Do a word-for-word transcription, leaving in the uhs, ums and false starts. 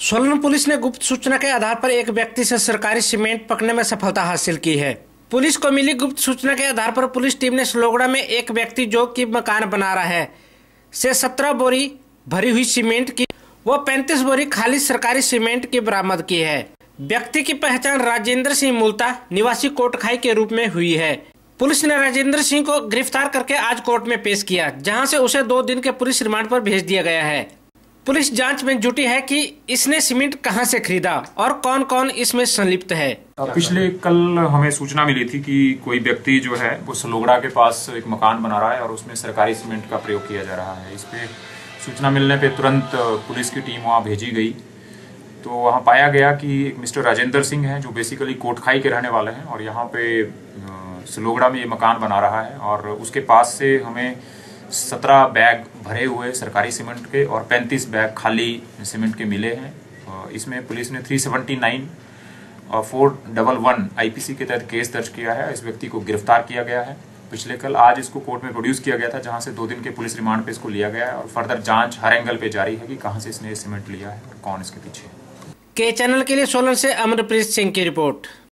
Solan police ने गुप्त सूचना के आधार पर एक व्यक्ति से सरकारी सीमेंट पकड़ने में सफलता हासिल की है। पुलिस को मिली गुप्त सूचना के आधार पर पुलिस टीम ने सलोगड़ा में एक व्यक्ति जो कि मकान बना रहा है से सत्रह बोरी भरी हुई सीमेंट की व पैंतीस बोरी खाली सरकारी सीमेंट की बरामद की है। व्यक्ति की पहचान राजेंद्र सिंह मूलता निवासी कोटखाई के रूप में हुई है। पुलिस ने राजेंद्र सिंह को गिरफ्तार करके आज कोर्ट में पेश किया, जहां से उसे दो दिन के पुलिस रिमांड पर भेज दिया गया है। पुलिस जांच में जुटी है कि इसने सीमेंट कहां से खरीदा और कौन कौन इसमें संलिप्त है। पिछले कल हमें सूचना मिली थी कि कोई व्यक्ति जो है वो सलोगड़ा के पास एक मकान बना रहा है और उसमें सरकारी सीमेंट का प्रयोग किया जा रहा है। इस पे सूचना मिलने पे तुरंत पुलिस की टीम वहाँ भेजी गई, तो वहाँ पाया गया कि एक मिस्टर राजेंद्र सिंह है जो बेसिकली कोटखाई के रहने वाले हैं और यहाँ पे सलोगड़ा में ये मकान बना रहा है और उसके पास से हमें सत्रह बैग भरे हुए सरकारी सीमेंट के और पैंतीस बैग खाली सीमेंट के मिले हैं। इसमें पुलिस ने तीन सौ उन्यासी और चार एक एक आईपीसी के तहत केस दर्ज किया है। इस व्यक्ति को गिरफ्तार किया गया है। पिछले कल आज इसको कोर्ट में प्रोड्यूस किया गया था, जहां से दो दिन के पुलिस रिमांड पे इसको लिया गया है और फर्दर जांच हर एंगल पे जारी है कि कहां से इसने सीमेंट लिया है और कौन इसके पीछे है। के चैनल के लिए सोलन से अमरप्रीत सिंह की रिपोर्ट।